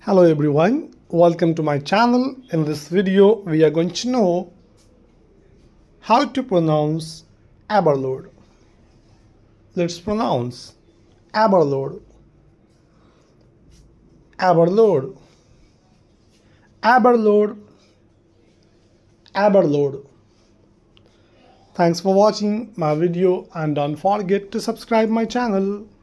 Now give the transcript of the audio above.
Hello everyone, welcome to my channel. In this video we are going to know how to pronounce Aberlour. Let's pronounce Aberlour, Aberlour, Aberlour, Aberlour. Thanks for watching my video and don't forget to subscribe my channel.